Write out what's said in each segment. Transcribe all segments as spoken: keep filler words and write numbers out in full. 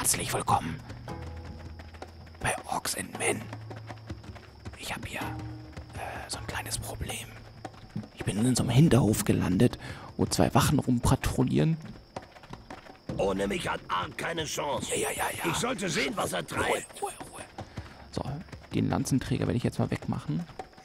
herzlich willkommen bei Orks and Men. Ich habe hier äh, so ein kleines Problem. Ich bin in so einem Hinterhof gelandet, wo zwei Wachen rumpatrouillieren. Ohne mich hat Arndt keine Chance. Ja, ja, ja, ja. Ich sollte sehen, was er Ruhe, treibt. Ruhe, Ruhe. So, den Lanzenträger werde ich jetzt mal wegmachen.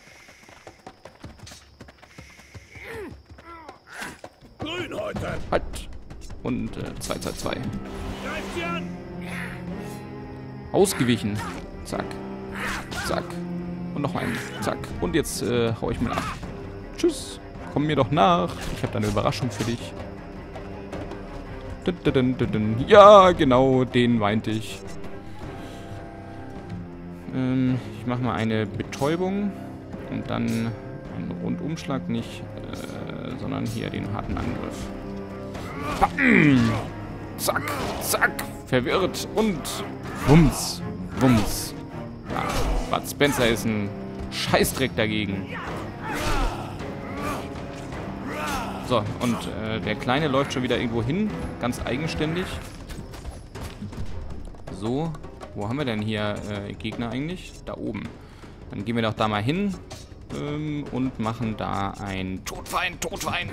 Grün heute. Halt. Und äh, zwei zwei zwei. Greift sie an. Ausgewichen. Zack. Zack. Und noch einen. Zack. Und jetzt äh, hau ich mal ab. Tschüss. Komm mir doch nach. Ich habe da eine Überraschung für dich. Dun, dun, dun, dun, dun. Ja, genau, den meinte ich. Ähm, ich mache mal eine Betäubung. Und dann einen Rundumschlag nicht, äh, sondern hier den harten Angriff. Bam! Zack, zack. Verwirrt und wumms, wumms. Ja, Bud Spencer ist ein Scheißdreck dagegen. So, und äh, der Kleine läuft schon wieder irgendwo hin, ganz eigenständig. So, wo haben wir denn hier äh, Gegner eigentlich? Da oben. Dann gehen wir doch da mal hin ähm, und machen da ein Todfeind, Todfeind.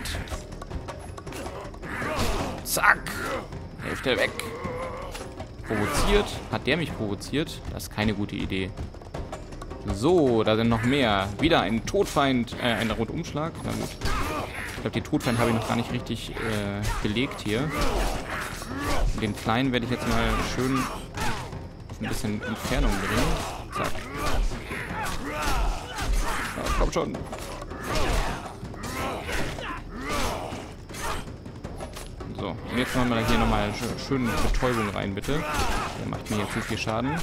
Zack. Hälfte weg. Provoziert. Hat der mich provoziert? Das ist keine gute Idee. So, da sind noch mehr. Wieder ein Todfeind, äh, ein Rundumschlag. Na gut. Ich glaube, die Todfeind habe ich noch gar nicht richtig äh, belegt hier. Den Kleinen werde ich jetzt mal schön auf ein bisschen Entfernung bringen. Zack. Ja, komm schon. So, und jetzt machen wir hier nochmal schön Betäubung rein, bitte. Der macht mir hier zu viel Schaden.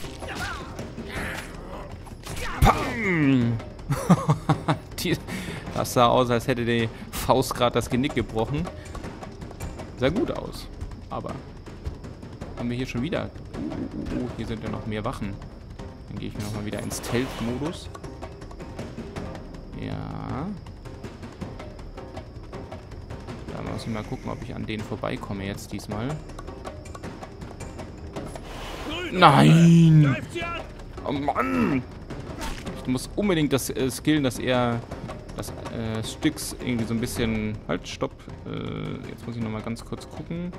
Pam! Die, das sah aus, als hätte die Faust gerade das Genick gebrochen. Sah gut aus. Aber haben wir hier schon wieder... Uh, uh, uh, hier sind ja noch mehr Wachen. Dann gehe ich nochmal wieder ins Stealth-Modus. Ja. Da muss ich mal gucken, ob ich an denen vorbeikomme jetzt diesmal. Nein! Oh Mann! Ich muss unbedingt das äh, skillen, dass er das äh, Styx irgendwie so ein bisschen... Halt, stopp. Äh, jetzt muss ich nochmal ganz kurz gucken.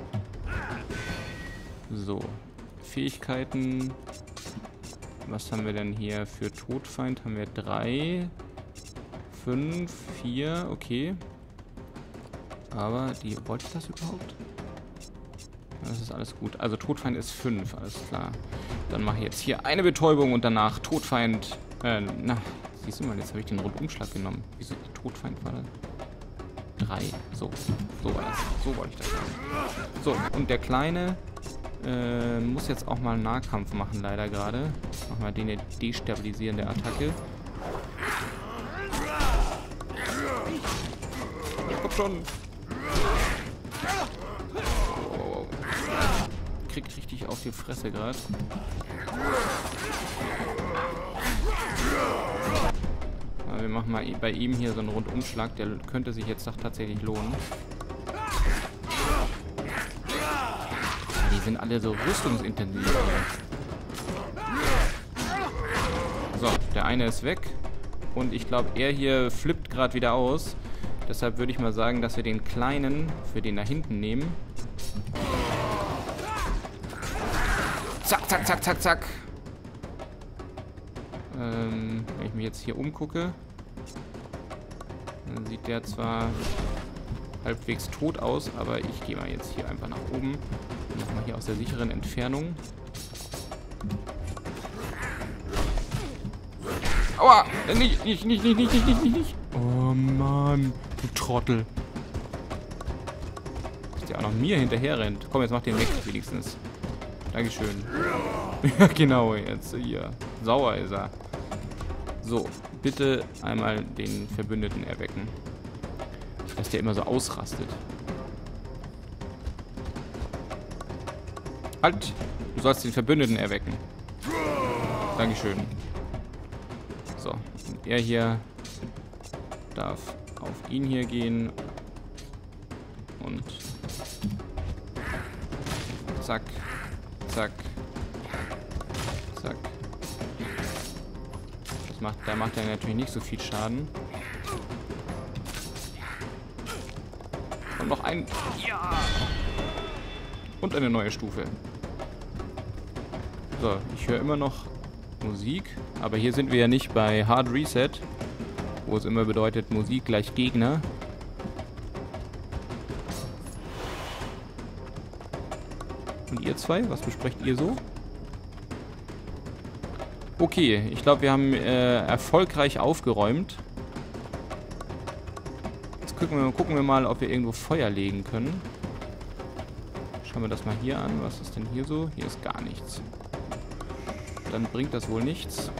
So. Fähigkeiten. Was haben wir denn hier für Todfeind? Haben wir drei, fünf, vier, okay. Aber die... Wollte ich das überhaupt? Das ist alles gut. Also Todfeind ist fünf, alles klar. Dann mache ich jetzt hier eine Betäubung und danach Todfeind... Äh, na, siehst du mal, jetzt habe ich den Rundumschlag genommen. Wieso die Todfeind war das? Drei. So, so war das. So wollte ich das sagen. So, und der Kleine äh, muss jetzt auch mal Nahkampf machen, leider gerade. Machen wir den eine destabilisierende Attacke. Komm schon! Oh. Kriegt richtig auf die Fresse gerade. Wir machen mal bei ihm hier so einen Rundumschlag, der könnte sich jetzt doch tatsächlich lohnen. Die sind alle so rüstungsintensiv. So, der eine ist weg. Und ich glaube, er hier flippt gerade wieder aus. Deshalb würde ich mal sagen, dass wir den Kleinen für den da hinten nehmen. Zack, zack, zack, zack, zack. Ähm, wenn ich mich jetzt hier umgucke, dann sieht der zwar halbwegs tot aus, aber ich gehe mal jetzt hier einfach nach oben. Mach mal hier aus der sicheren Entfernung. Aua! Nicht, nicht, nicht, nicht, nicht, nicht, nicht, nicht. Oh Mann, du Trottel. Dass der auch noch mir hinterher rennt. Komm, jetzt mach den weg, wenigstens. Dankeschön. Ja, genau, jetzt hier. Sauer ist er. So, bitte einmal den Verbündeten erwecken. Dass der immer so ausrastet. Halt! Du sollst den Verbündeten erwecken. Dankeschön. So, und er hier darf auf ihn hier gehen. Und zack, zack, Zack. Das macht, da macht er natürlich nicht so viel Schaden. Und noch ein... Ja! Und eine neue Stufe. So, ich höre immer noch Musik. Aber hier sind wir ja nicht bei Hard Reset, wo es immer bedeutet, Musik gleich Gegner. Und ihr zwei, was besprecht ihr so? Okay, ich glaube, wir haben äh, erfolgreich aufgeräumt. Jetzt gucken wir, gucken wir mal, ob wir irgendwo Feuer legen können. Schauen wir das mal hier an. Was ist denn hier so? Hier ist gar nichts. Dann bringt das wohl nichts.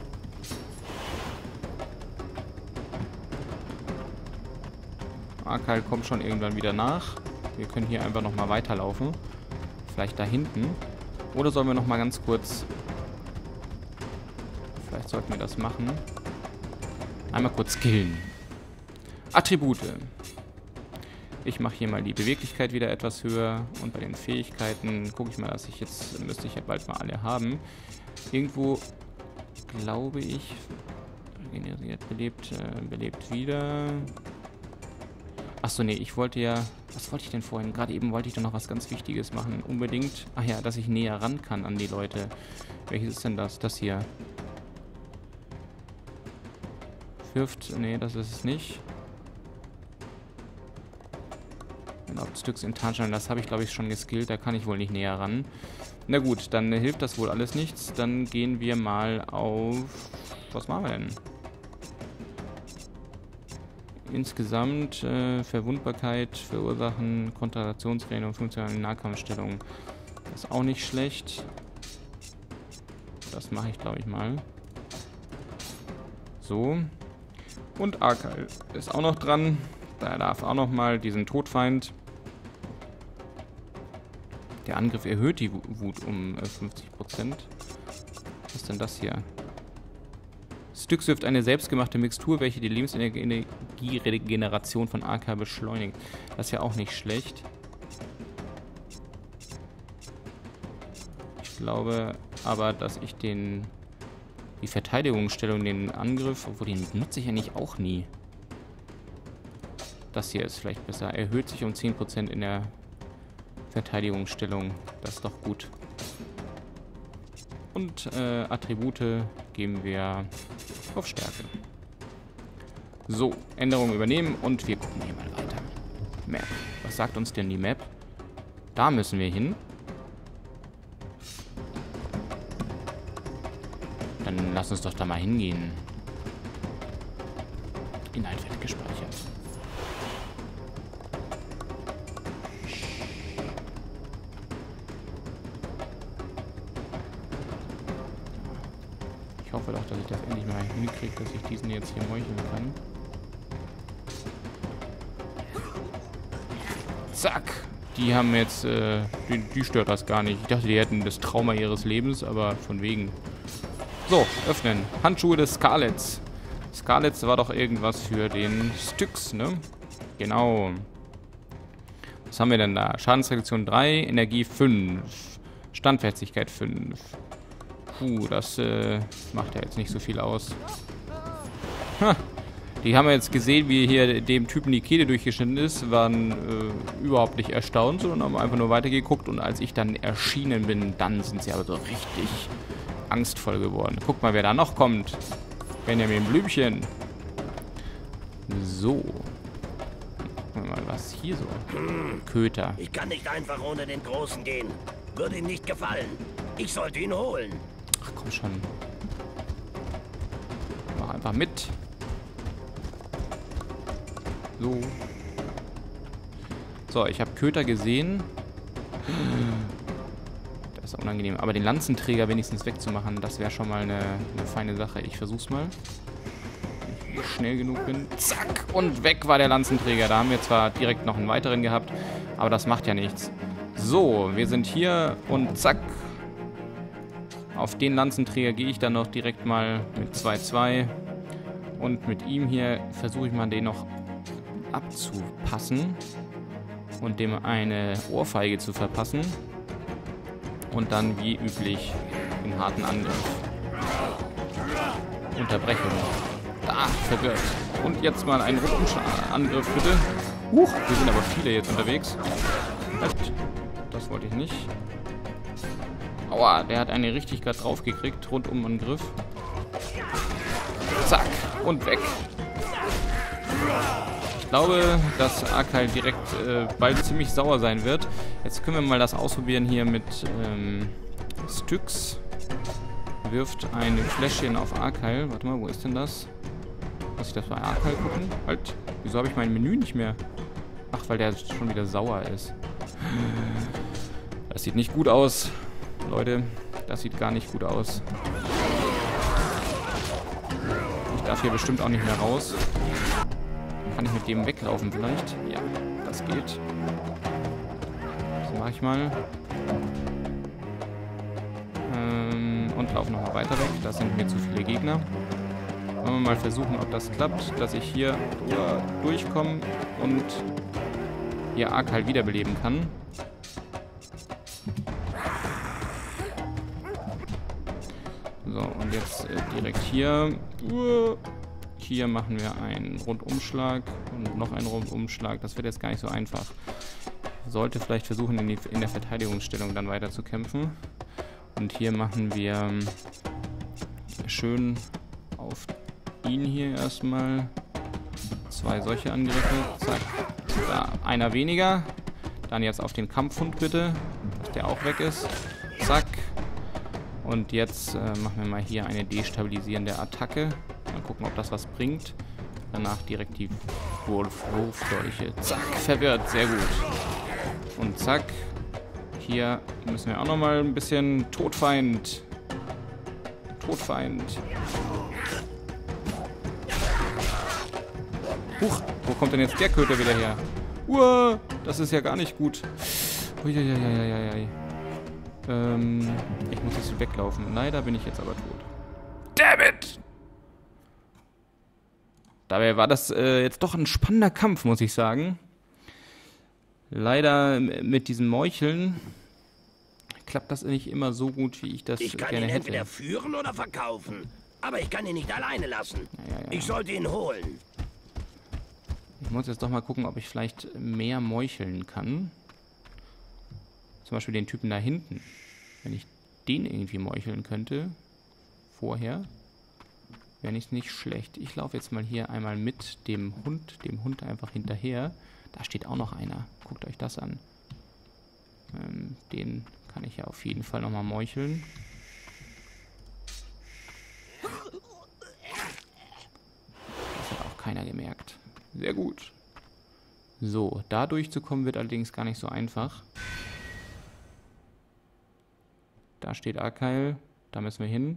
Arkel kommt schon irgendwann wieder nach. Wir können hier einfach nochmal weiterlaufen. Vielleicht da hinten. Oder sollen wir nochmal ganz kurz... Vielleicht sollten wir das machen. Einmal kurz skillen. Attribute. Ich mache hier mal die Beweglichkeit wieder etwas höher. Und bei den Fähigkeiten gucke ich mal, dass ich jetzt... Müsste ich ja bald mal alle haben. Irgendwo, glaube ich... Regeneriert, belebt, äh, belebt wieder... Achso, nee, ich wollte ja... Was wollte ich denn vorhin? Gerade eben wollte ich doch noch was ganz Wichtiges machen. Unbedingt... Ach ja, dass ich näher ran kann an die Leute. Welches ist denn das? Das hier. Wirft... Nee, das ist es nicht. Stücks in Tarnstein, das habe ich, glaube ich, schon geskillt. Da kann ich wohl nicht näher ran. Na gut, dann hilft das wohl alles nichts. Dann gehen wir mal auf... Was machen wir denn? Insgesamt äh, Verwundbarkeit, Verursachen, Konzentrationstraining und funktionale Nahkampfstellung. Das ist auch nicht schlecht. Das mache ich, glaube ich, mal. So. Und Arkel ist auch noch dran. Da darf auch noch mal diesen Todfeind. Der Angriff erhöht die Wut um äh, fünfzig Prozent. Was ist denn das hier? Styx wirft eine selbstgemachte Mixtur, welche die Lebensenergieregeneration von A K beschleunigt. Das ist ja auch nicht schlecht. Ich glaube aber, dass ich den die Verteidigungsstellung, den Angriff, obwohl den nutze ich ja nicht auch nie. Das hier ist vielleicht besser. Erhöht sich um zehn Prozent in der Verteidigungsstellung. Das ist doch gut. Und äh, Attribute geben wir auf Stärke. So, Änderungen übernehmen und wir gucken hier mal weiter. Map. Was sagt uns denn die Map? Da müssen wir hin. Dann lass uns doch da mal hingehen. Inhalt wird gespeichert. Ich hoffe doch, dass ich das endlich mal hinkriege, dass ich diesen jetzt hier meucheln kann. Zack! Die haben jetzt, äh, die, die stört das gar nicht. Ich dachte, die hätten das Trauma ihres Lebens, aber von wegen. So, öffnen. Handschuhe des Scarlets. Scarlets war doch irgendwas für den Styx, ne? Genau. Was haben wir denn da? Schadensreduktion drei, Energie fünf, Standfestigkeit fünf. Puh, das äh, macht ja jetzt nicht so viel aus. Ha, die haben wir jetzt gesehen, wie hier dem Typen die Kehle durchgeschnitten ist, waren äh, überhaupt nicht erstaunt, sondern haben einfach nur weitergeguckt. Und als ich dann erschienen bin, dann sind sie aber so richtig angstvoll geworden. Guck mal, wer da noch kommt. Benjamin Blümchen. So. Gucken wir mal, was hier so. Köter. Ich kann nicht einfach ohne den Großen gehen. Würde ihm nicht gefallen. Ich sollte ihn holen. Ach komm schon. Mach einfach mit. So. So, ich habe Köter gesehen. Das ist unangenehm. Aber den Lanzenträger wenigstens wegzumachen, das wäre schon mal eine, eine feine Sache. Ich versuch's mal. Wenn ich schnell genug bin. Zack! Und weg war der Lanzenträger. Da haben wir zwar direkt noch einen weiteren gehabt, aber das macht ja nichts. So, wir sind hier und zack. Auf den Lanzenträger gehe ich dann noch direkt mal mit zwei zwei. Und mit ihm hier versuche ich mal den noch abzupassen. Und dem eine Ohrfeige zu verpassen. Und dann wie üblich den harten Angriff. Unterbrechung. Da, verwirrt. Und jetzt mal einen Rundumschlag-Angriff, bitte. Huch, wir sind aber viele jetzt unterwegs. Halt. Das wollte ich nicht. Aua, der hat eine richtig gerade drauf gekriegt. Rundumangriff. Zack. Und weg. Ich glaube, dass Arkeil direkt äh, bald ziemlich sauer sein wird. Jetzt können wir mal das ausprobieren hier mit ähm, Styx. Wirft ein Fläschchen auf Arkeil. Warte mal, wo ist denn das? Muss ich das bei Arkeil gucken? Halt. Wieso habe ich mein Menü nicht mehr? Ach, weil der schon wieder sauer ist. Das sieht nicht gut aus. Leute, das sieht gar nicht gut aus. Ich darf hier bestimmt auch nicht mehr raus. Kann ich mit dem weglaufen vielleicht? Ja, das geht. Das mache ich mal. Ähm, und laufe nochmal weiter weg. Da sind mir zu viele Gegner. Wollen wir mal versuchen, ob das klappt, dass ich hier durchkomme und hier Arkeil wiederbeleben kann. So, und jetzt äh, direkt hier. Uh, hier machen wir einen Rundumschlag und noch einen Rundumschlag. Das wird jetzt gar nicht so einfach. Sollte vielleicht versuchen, in, die, in der Verteidigungsstellung dann weiter zu kämpfen. Und hier machen wir ähm, schön auf ihn hier erstmal zwei solche Angriffe. Zack. Da, einer weniger. Dann jetzt auf den Kampfhund bitte, dass der auch weg ist. Zack. Und jetzt äh, machen wir mal hier eine destabilisierende Attacke. Mal gucken, ob das was bringt. Danach direkt die Wolf-Wurfdolche. Zack, verwirrt. Sehr gut. Und zack. Hier müssen wir auch nochmal ein bisschen Todfeind. Todfeind. Huch, wo kommt denn jetzt der Köter wieder her? Uah, das ist ja gar nicht gut. Uiuiuiuiui. Ähm, ich muss jetzt weglaufen. Leider bin ich jetzt aber tot. Damn it! Dabei war das äh, jetzt doch ein spannender Kampf, muss ich sagen. Leider mit diesen Meucheln klappt das nicht immer so gut, wie ich das ich kann gerne ihn hätte. Entweder führen oder verkaufen. Aber ich kann ihn nicht alleine lassen. Ja, ja, ja. Ich sollte ihn holen. Ich muss jetzt doch mal gucken, ob ich vielleicht mehr meucheln kann. Zum Beispiel den Typen da hinten. Wenn ich den irgendwie meucheln könnte, vorher, wäre nicht nicht schlecht. Ich laufe jetzt mal hier einmal mit dem Hund, dem Hund einfach hinterher. Da steht auch noch einer. Guckt euch das an. Ähm, den kann ich ja auf jeden Fall nochmal meucheln. Das hat auch keiner gemerkt. Sehr gut. So, da durchzukommen wird allerdings gar nicht so einfach. Da steht Arkeil. Da müssen wir hin.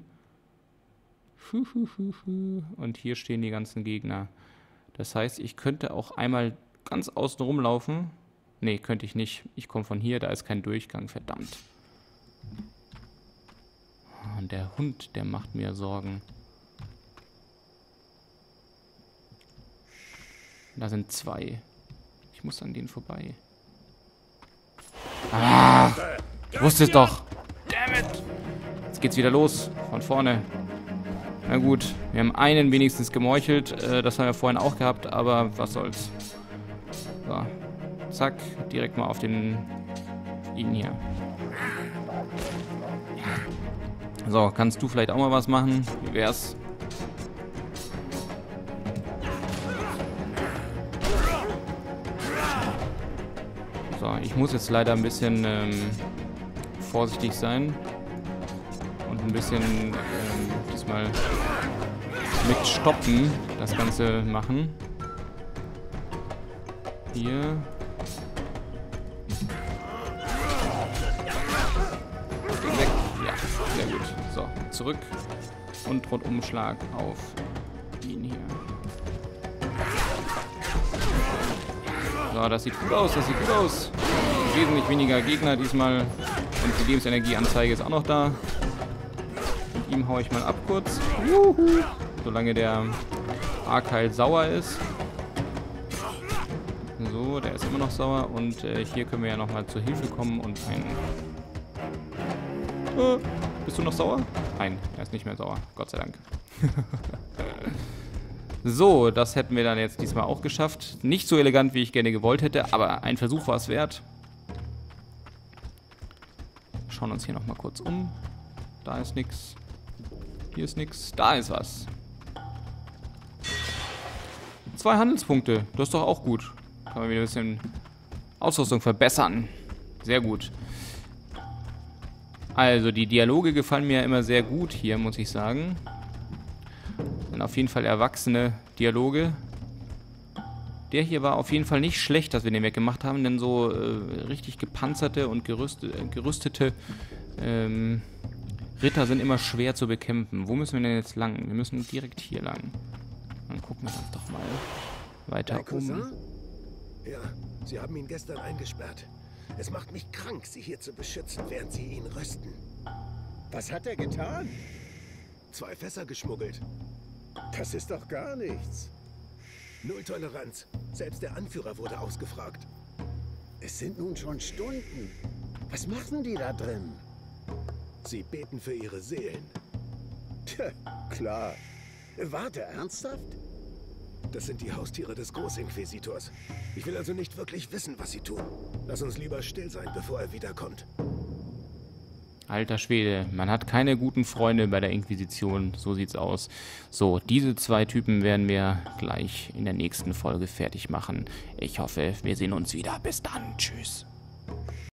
Und hier stehen die ganzen Gegner. Das heißt, ich könnte auch einmal ganz außen rumlaufen. Nee, könnte ich nicht. Ich komme von hier, da ist kein Durchgang, verdammt. Und der Hund, der macht mir Sorgen. Da sind zwei. Ich muss an denen vorbei. Ah! Ich wusste es doch. Damn it! Jetzt geht's wieder los. Von vorne. Na gut, wir haben einen wenigstens gemeuchelt. Äh, das haben wir vorhin auch gehabt, aber was soll's. So. Zack, direkt mal auf den ihn hier. So, kannst du vielleicht auch mal was machen? Wie wär's? So, ich muss jetzt leider ein bisschen ähm, vorsichtig sein. Und ein bisschen ähm, diesmal mit Stoppen das Ganze machen. Hier. Den weg. Ja, sehr gut. So, zurück. Und Rundumschlag auf ihn hier. So, das sieht gut aus, das sieht gut aus. Wesentlich weniger Gegner diesmal. Und die Lebensenergieanzeige ist auch noch da. Mit ihm haue ich mal ab kurz. Juhu. Solange der Arkeil sauer ist. So, der ist immer noch sauer. Und äh, hier können wir ja nochmal zur Hilfe kommen und einen... Oh. Bist du noch sauer? Nein, er ist nicht mehr sauer. Gott sei Dank. So, das hätten wir dann jetzt diesmal auch geschafft. Nicht so elegant, wie ich gerne gewollt hätte, aber ein Versuch war es wert. Schauen uns hier nochmal kurz um. Da ist nichts. Hier ist nichts. Da ist was. Zwei Handelspunkte. Das ist doch auch gut. Kann man wieder ein bisschen Ausrüstung verbessern. Sehr gut. Also, die Dialoge gefallen mir ja immer sehr gut hier, muss ich sagen. Sind auf jeden Fall erwachsene Dialoge. Der hier war auf jeden Fall nicht schlecht, dass wir den weggemacht haben, denn so äh, richtig gepanzerte und gerüstete, gerüstete ähm, Ritter sind immer schwer zu bekämpfen. Wo müssen wir denn jetzt lang? Wir müssen direkt hier lang. Dann gucken wir uns doch mal weiter um. Ja, Sie haben ihn gestern eingesperrt. Es macht mich krank, Sie hier zu beschützen, während Sie ihn rösten. Was hat er getan? Zwei Fässer geschmuggelt. Das ist doch gar nichts. Null Toleranz. Selbst der Anführer wurde ausgefragt. Es sind nun schon Stunden. Was machen die da drin? Sie beten für ihre Seelen. Tja, klar. Warte, ernsthaft? Das sind die Haustiere des Großinquisitors. Ich will also nicht wirklich wissen, was sie tun. Lass uns lieber still sein, bevor er wiederkommt. Alter Schwede, man hat keine guten Freunde bei der Inquisition, so sieht's aus. So, diese zwei Typen werden wir gleich in der nächsten Folge fertig machen. Ich hoffe, wir sehen uns wieder. Bis dann, tschüss.